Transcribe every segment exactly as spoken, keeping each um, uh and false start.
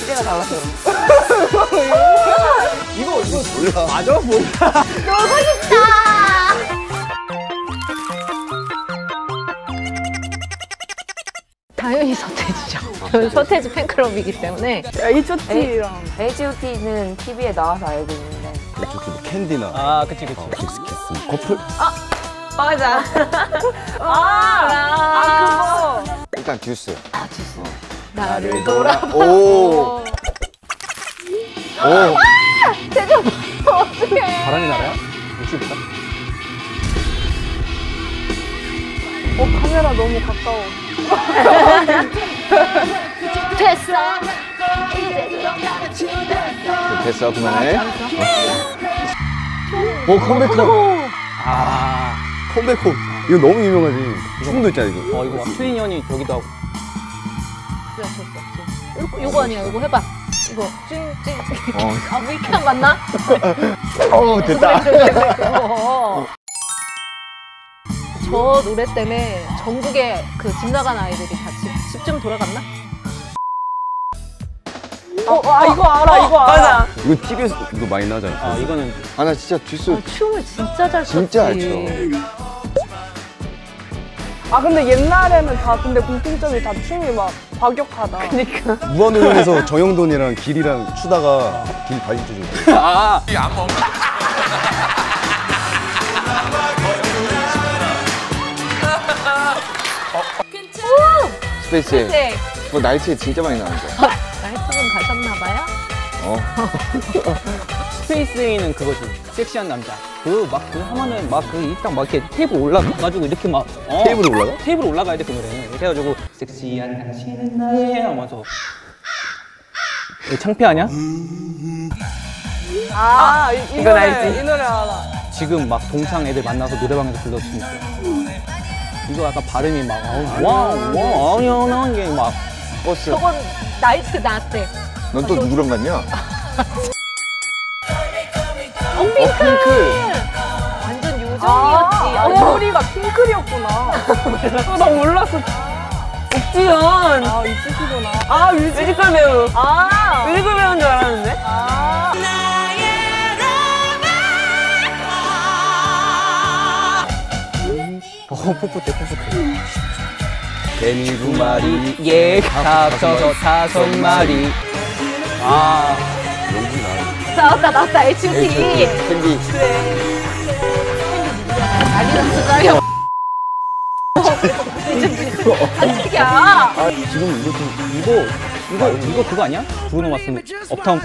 시대가 달라서 이거 이거 몰라. 맞아 몰라. 놀고 싶다. 당연히 서태지죠. 저는 서태지 팬클럽이기 때문에. 에이치 오 티랑 에이치 오 티는 티비에 나와서 알고 있는데. 에이치 오 티 뭐 캔디나. 아 그치 그치. 어, 빅스키스 커플. 아 맞아. 아, 아 그거. 일단 듀스. 아, 듀스. 어. 나를 돌아봐. 오. 오. 대접 어떡해. 바람이 나라야? 육십이다. 어 카메라 너무 가까워. 됐어. 이제 들어가면 됐어. 됐어 그만해. 오 컴백홈. 아. 컴백홈. 이거 너무 유명하지. 춤도 있잖아 이거. 어 이거 막 트윈년이 저기도 하고. 그래, 됐어. 이거, 이거 아니야. 이거 해봐. 이거 찡찡. 어. 아 위키한 맞나? 어 됐다. 어. 저 노래 때문에 전국에 그 집 나간 아이들이 다 집 좀 돌아갔나? 어, 아 이거 알아 이거 알아. 맞아. 이거 티비에서 이거 많이 나잖아. 아 이거는 아 나 진짜 듀스 아, 춤을 진짜 잘 췄지. 진짜 잘 춰. 아 근데 옛날에는 다 근데 공통점이 다 춤이 막 과격하다. 그러니까. 무한도전에서 정영돈이랑 길이랑 추다가 길 바지 쪄줘. 아. 스페이스에 네. 뭐 나이트에 진짜 많이 나오는데. 나이트는 가셨나봐요? 어. 스페이스 A는 그거지. 섹시한 남자. 그 막 그 하면은 막 그 일단 막 이렇게 테이블 올라가가지고 이렇게 막 어, 테이블에 올라가? 테이블 올라가야 돼 그 노래는. 이렇게 해가지고 섹시한 당신은 나의 하면서. 이거 창피하냐? 아, 이, 이 이건 노래 알지. 이 노래 알아. 지금 막 동창 애들 만나서 노래방에서 불러주면 있어. 이거 약간 발음이 막 와와 아니야 게 막. 버스. 저건 나이트 나때. 넌 또 누구랑 갔냐? 어, 핑크! 어 핑크. 완전 요정이었지. 아, 어. 목소리가 핑클이었구나. 어, 나 몰랐어. 옥지연. 아, 이치시구나. 아 뮤지컬 배우. 아, 뮤지컬 배우인 줄 알았는데. 아. 어 풋풋해 풋풋해. 개미 두 마리 얘가 합쳐서 다섯 마리. 아 영지 나. 나왔다, 나왔다, 에이치 오 티. 캔디. 아디다스 짜요. 반칙이야. 아 지금 이거 좀 이거 이거 이거 그거 아니야? 브루노 마스 업타운.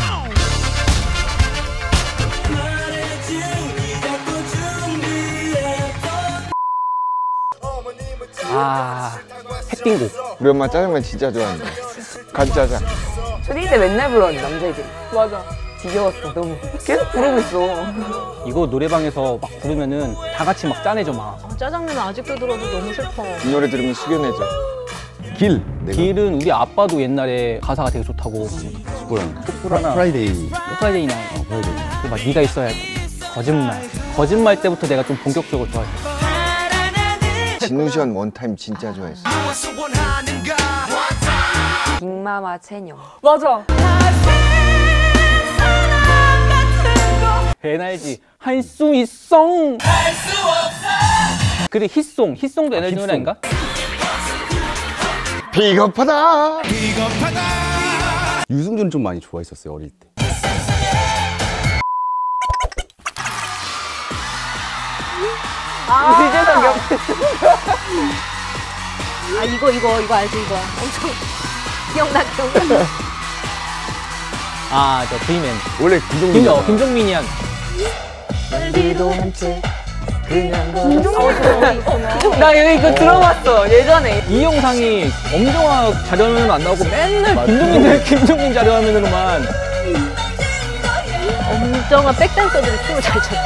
아 햇띵곡. 우리 엄마 짜장면 진짜 좋아한다. 간짜장. 초딩 때 맨날 불렀는데 남자애들. 맞아. 지겨웠어 너무. 계속 부르고 있어. 이거 노래방에서 막 부르면은 다 같이 막 짜내줘 막. 어, 짜장면은 아직도 들어도 너무 슬퍼. 이 노래 들으면 숙연해져. 길. 내가. 길은 우리 아빠도 옛날에 가사가 되게 좋다고. 숯불하나. 숯불하나. 프라이데이. 프라이데이 나와. 어 프라이데이. 막 네가 있어야 할 거짓말. 거짓말 때부터 내가 좀 본격적으로 좋아했어. 진우션 원타임 진짜 좋아했어. 빅마마 채녀. 맞아. 에너지 할 수 있어. 할 수 없어. 그리고 히송, 히송도 에너지 노래 아닌가? 비겁하다. 비겁하다. 유승준 좀 많이 좋아했었어요 어릴 때. 아 유재석 옆에. 아, 이거, 이거, 이거 알지, 이거. 엄청 기억나, 기억나. 아, 저 브이맨. 원래 김종민. 김, 김종민이 한. 멀리도 한채 그냥 김종민. 나 여기 이거 들어봤어 예전에. 이 영상이 엄정화 자료화면으로 안 나오고 맨날 김종민, 김종민 자료화면으로만. 엄정화 백댄서들이 춤을 잘 췄지.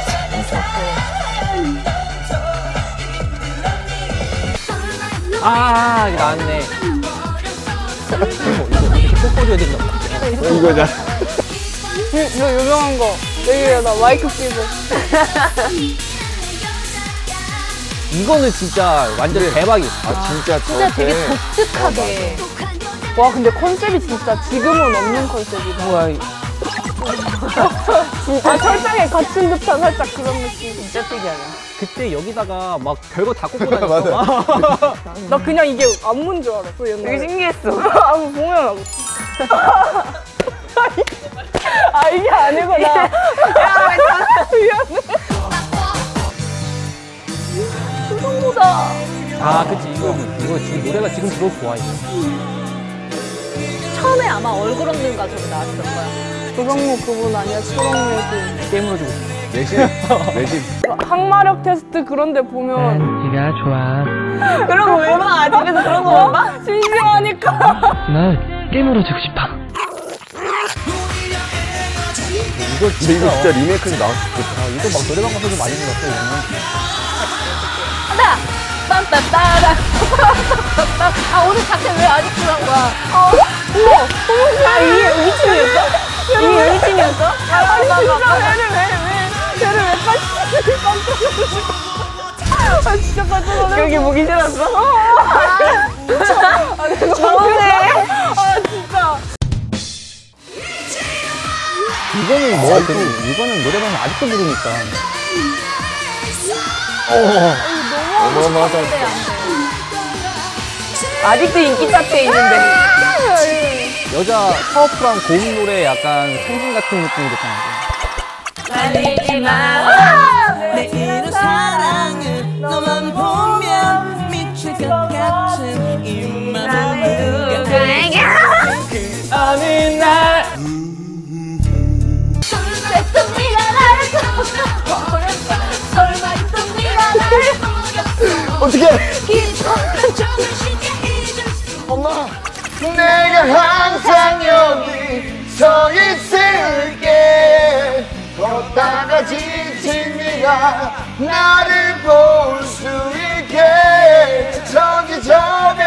아, 이거 나왔네. 이거, 이거 이렇게 꽂아줘야 된다. 이거잖아. 이- 이거 유명한 거. 여기에다 마이크 끼고. 이거는 진짜 완전 대박이야. 아 진짜 진짜 저 되게 때 독특하게. 와 근데 컨셉이 진짜 지금은 없는 컨셉이다. 뭐야, 이- 진짜 철장에 갇힌 듯한 살짝 그런 느낌. 진짜 특이하네. 그때 여기다가 막 별거 다 꽂고 다녔어. 나 그냥 이게 안무인 줄 알았어 옛날에. 되게 신기했어. 안무 공연하고. 아 이게 아니구나. 야 미안해. 수성보다. 아, 그치. 이거, 이거 지금 노래가 지금 들어도 좋아, 이거. 처음에 아마 얼굴 없는 가수로 나왔을 거야. 조성모 그분 아니야? 초록매진. 게임으로 주고 싶어. 내심 내심 항마력 테스트 그런 데 보면 지가 좋아. 그런 거 왜 봐? 집에서 그런 거 못 봐? 진심하니까. 나 게임으로 주고 싶어. 이거 근데 이거 진짜 리메이크에서 나왔을 것 같아. 아, 이거 막 노래방 가서도 많이 불렀어, 이거는. 하나! 빰빰따라! 아, 오늘 자켓 왜 아직도 한 거야? 어? 어머! 어머! 아 이게 미친이었어? 이게 미친이었어? 아니 진짜 얘를 왜 왜? 얘를 왜 빠지? 깜짝 놀랐어. 아 진짜 깜짝 놀랐어. 그렇게 보기 싫었어? 아 내가 좋네. 아 진짜. 이거는 뭐, 그, 이거는 노래방에 아직도 부르니까. 어마어마하다. 아직도 인기 차트에 있는데. 여자 파워풀한 고음 노래 약간 상징 같은 느낌이 됐잖아. 내 이런 사랑은 너만 보면 미칠 것 같은 이 맘은 누가 어느 날. 어떻게? 엄마, 내가 항상 여기 서 있을게. 걷다가 지친 네가 나를 볼 수 있게. 저기 저기